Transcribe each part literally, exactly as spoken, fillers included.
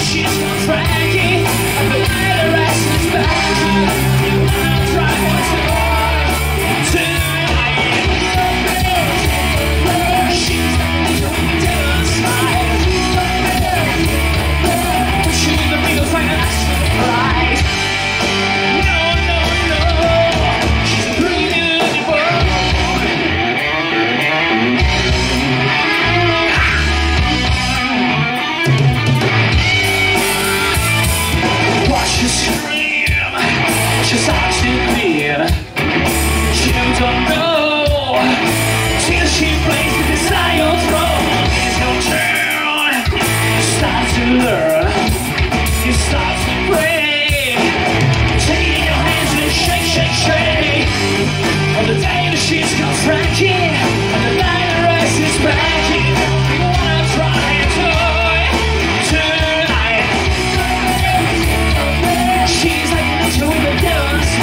she's gone Frankie, and the night the rest is back. I'm trying to tonight. She's got me to the devil's side. She's the middle finger, that's the prize. No, no, no, she's a beautiful. Watch her scream, she's out to clear. You don't know till she plays the desire throne. It's your turn. You start to learn. You start to pray. Take it in your hands and shake, shake, shake. On the day the sheets come Frankie, and the night the rest is Frankie. You wanna try and toy tonight. She's like an angel with a devil's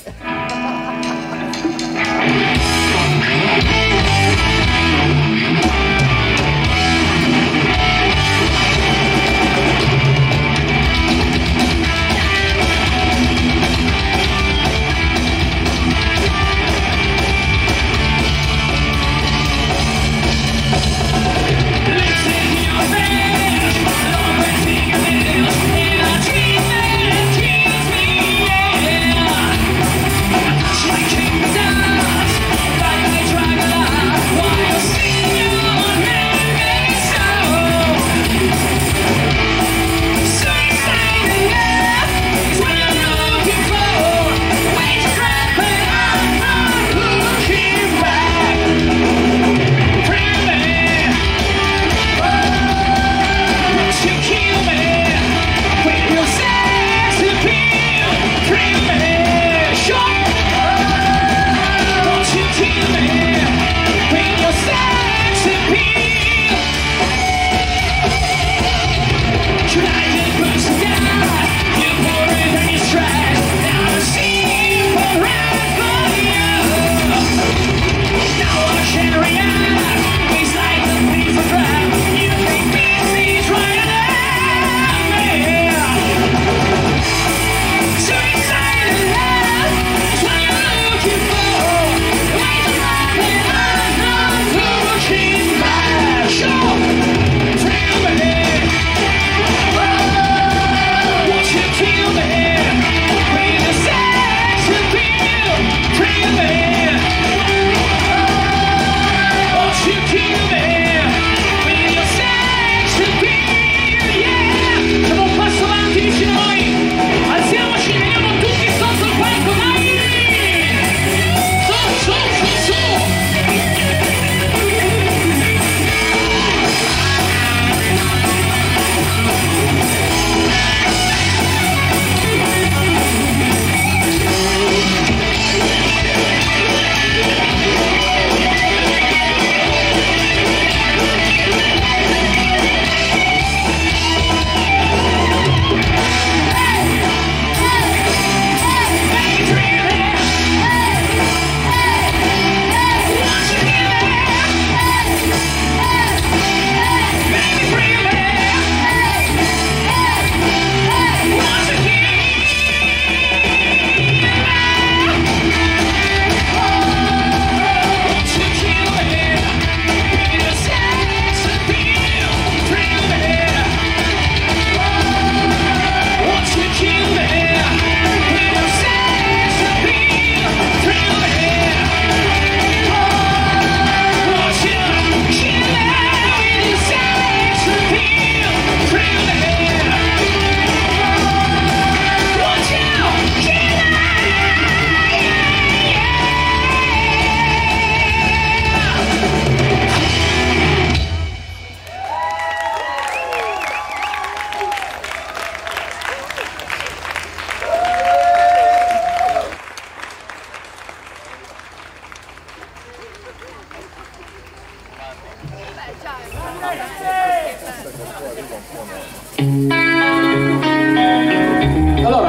Allora,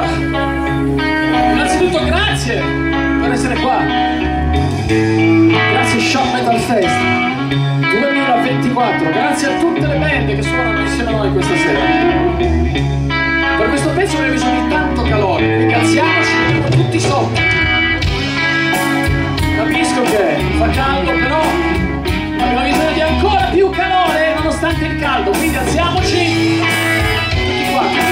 innanzitutto grazie per essere qua. Grazie Shock Metal Fest duemilaventiquattro. Grazie a tutte le band che suonano insieme a noi questa sera. Per questo pezzo abbiamo bisogno di tanto calore, quindi alziamoci, andiamo tutti sotto. Capisco che fa caldo, però abbiamo bisogno di ancora più calore nonostante il caldo, quindi alziamoci tutti qua.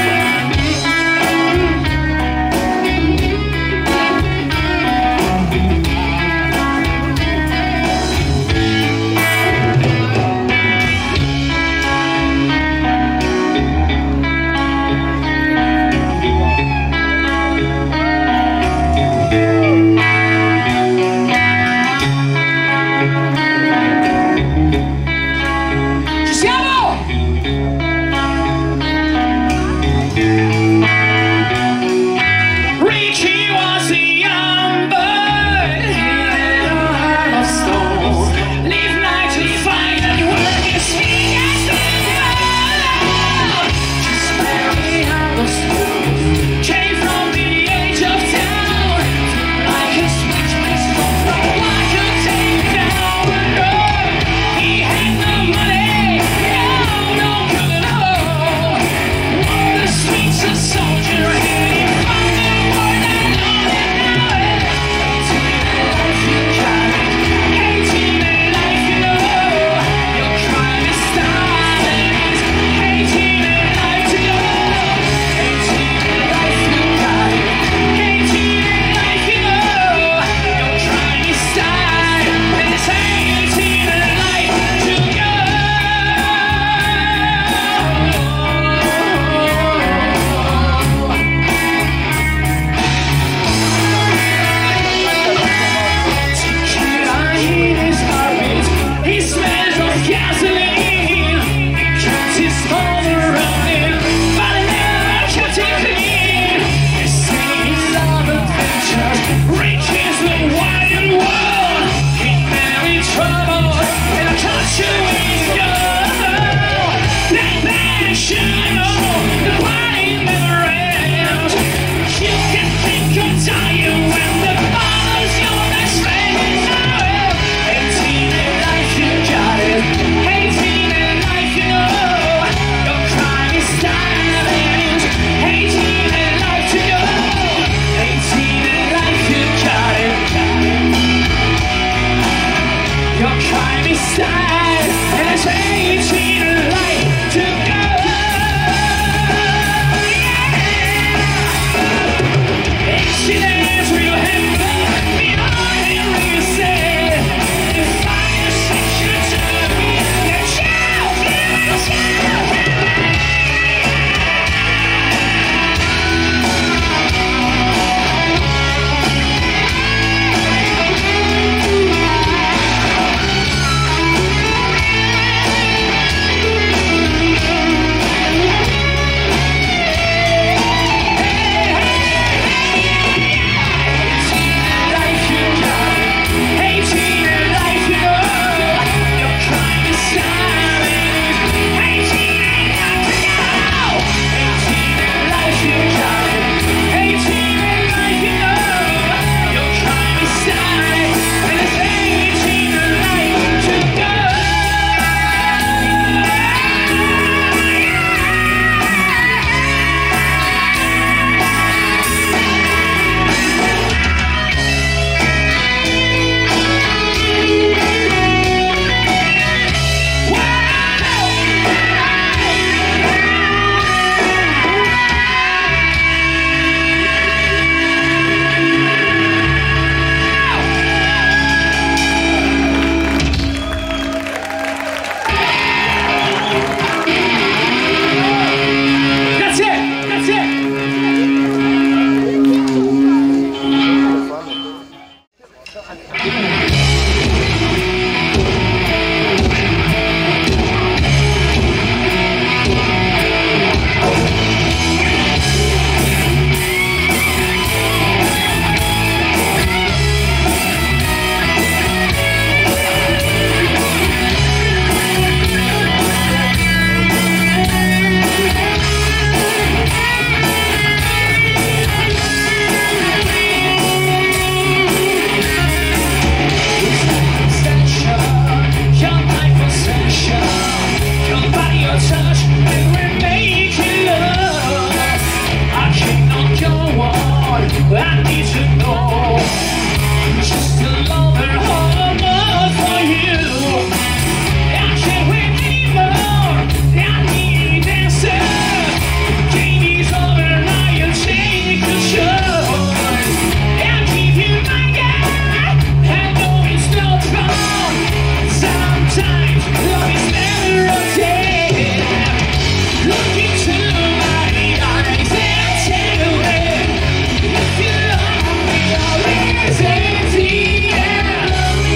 I need to know. Just a lover, all love for you. I can't wait anymore. I need an answer. Game is over, now you take control. I'll give you my God. I know it's not wrong. Sometimes love is never a day. Look into my eyes and tell me if you love me or is it yeah.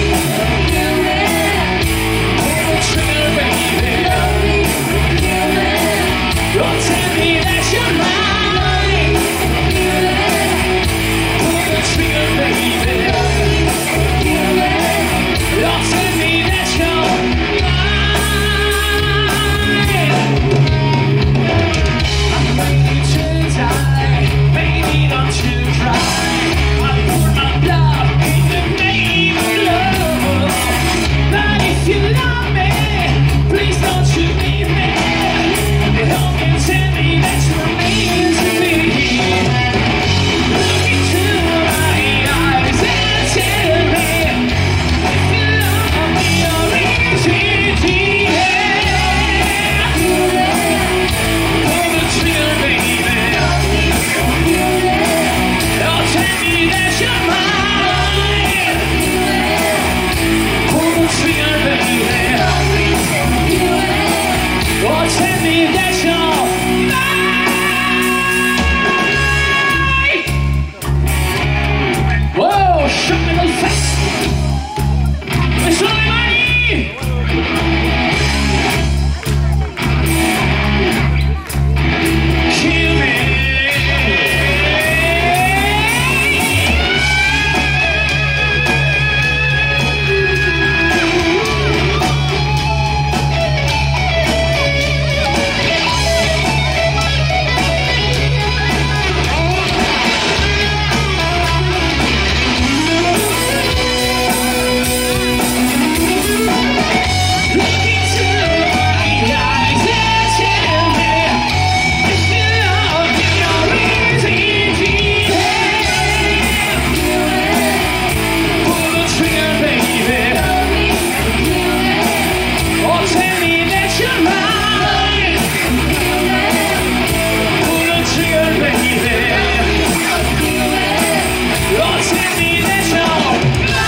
Pull the trigger, baby. Don't tell me that you're mine. Pull the trigger, baby. Don't tell me that you're mine. I'm ready to die, baby, don't you cry. I pour my blood in the name of love. But if you love me, please don't you leave me. Help me tell me that you're meant to be. Look into my eyes and tell me if you love me or is it yeah. Pull the trigger, baby. Don't tell me that you're mine. Pull the trigger, baby. Don't tell me that you're mine. Whoa, shock me the face. E sono le mani. Kill me. Look into my eyes and tell me if you love me or is it yeah. Pull the trigger, baby. Oh, tell me that you're mine. Pull the trigger, baby. Oh, tell me that you're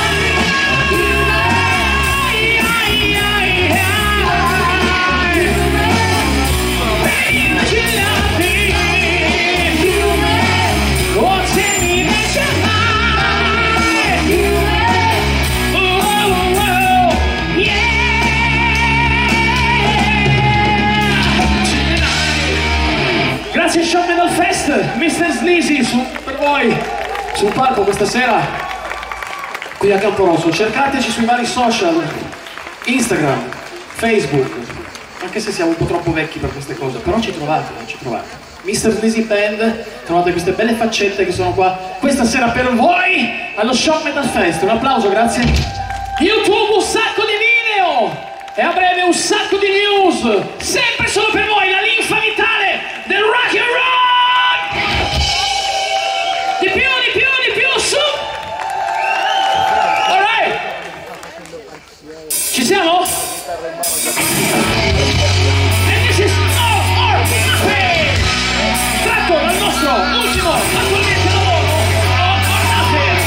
Grazie Shawn Mental Fest, mister Sleazy su, per voi sul palco questa sera qui a Camporosso. Cercateci sui vari social, Instagram, Facebook, anche se siamo un po' troppo vecchi per queste cose, però ci trovate, ci trovate. mister Sleazy Band, trovate queste belle faccette che sono qua questa sera per voi allo Shawn Mental Fest. Un applauso, grazie. YouTube un sacco di video e a breve un sacco di news, sempre solo per voi, la linfa vitale del rock and roll! Di più, di più, di più, su! Alright! Ci siamo? And this is all our nothing! Tratto dal nostro ultimo, attualmente lavoro, All or Nothing!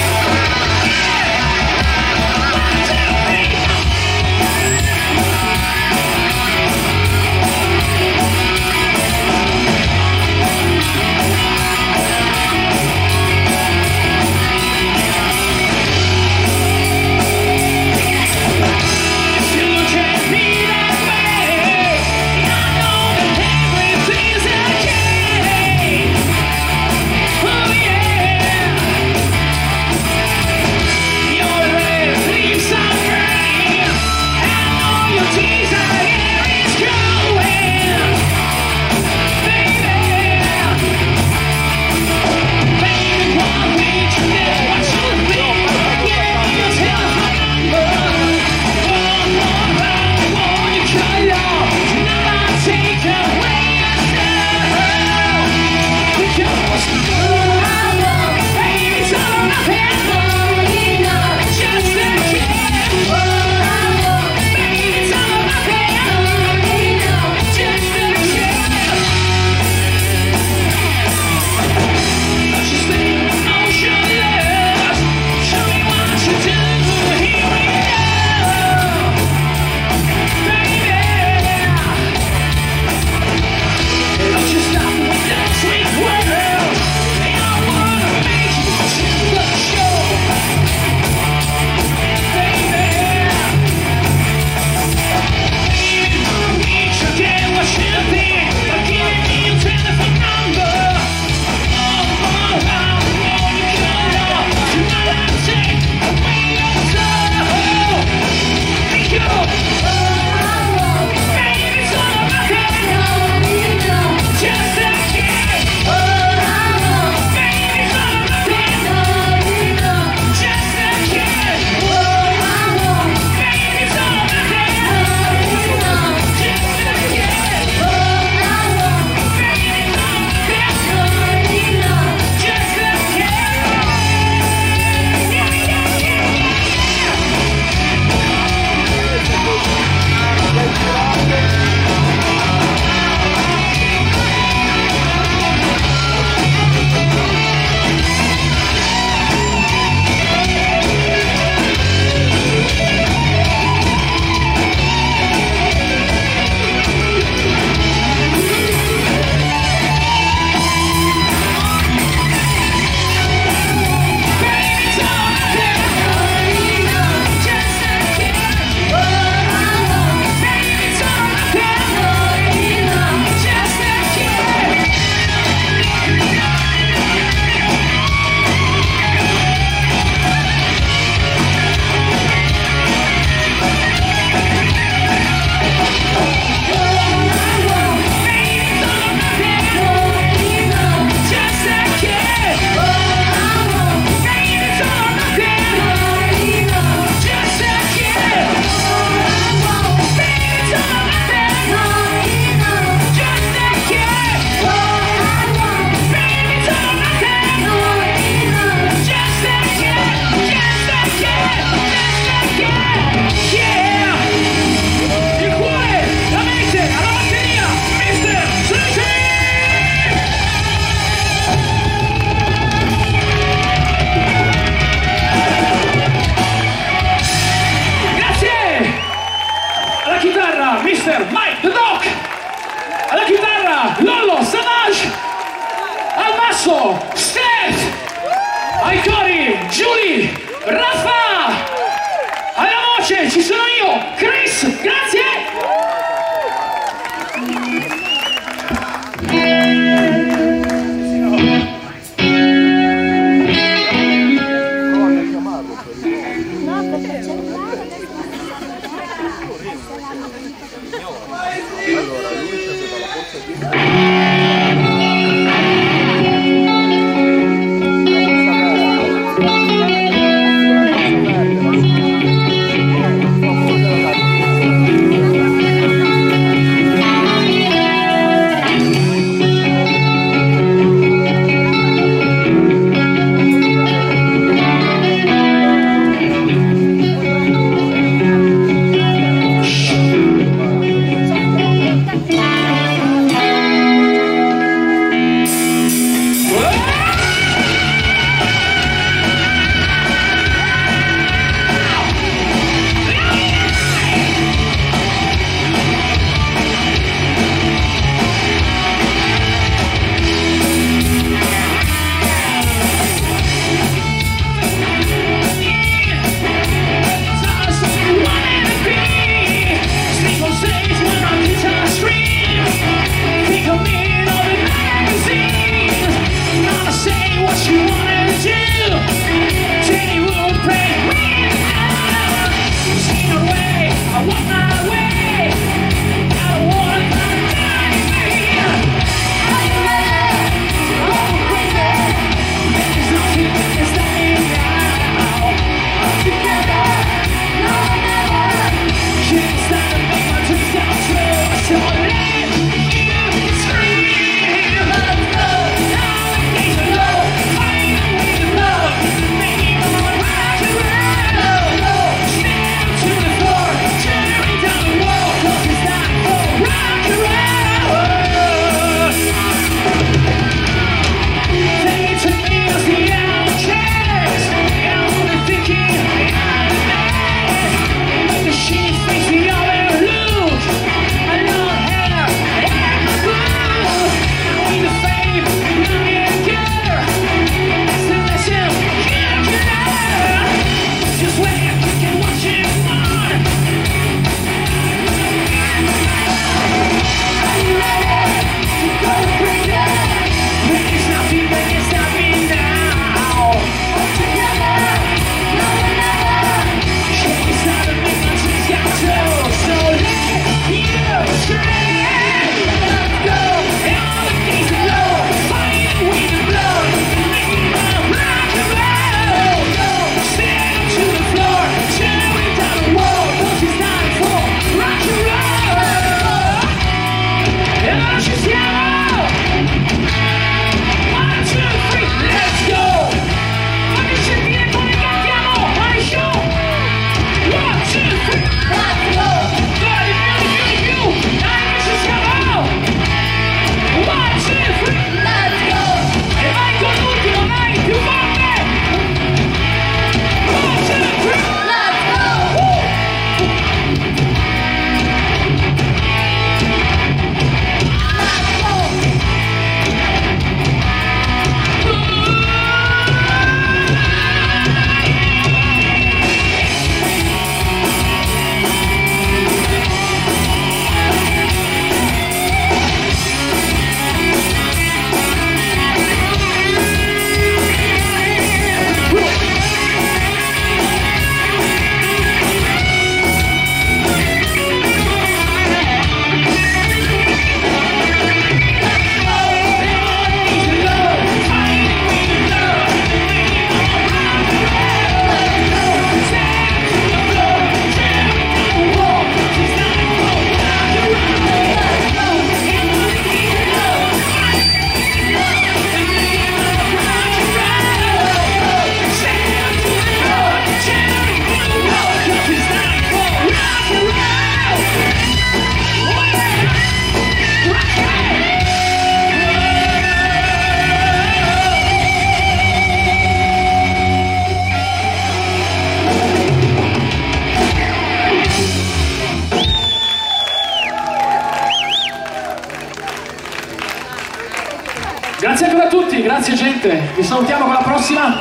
Grazie gente, vi salutiamo con la prossima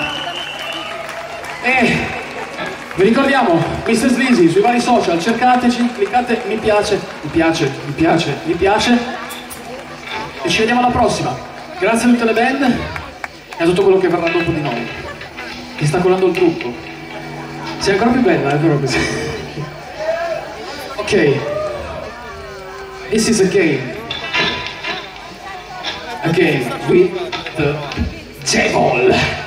e vi ricordiamo mister Sleazy sui vari social, cercateci, cliccate mi piace, mi piace, mi piace, mi piace e ci vediamo alla prossima. Grazie a tutte le band e a tutto quello che verrà dopo di noi, che sta colando il trucco. Sei ancora più bella, è vero così. Ok, this is a game. A game with the devil.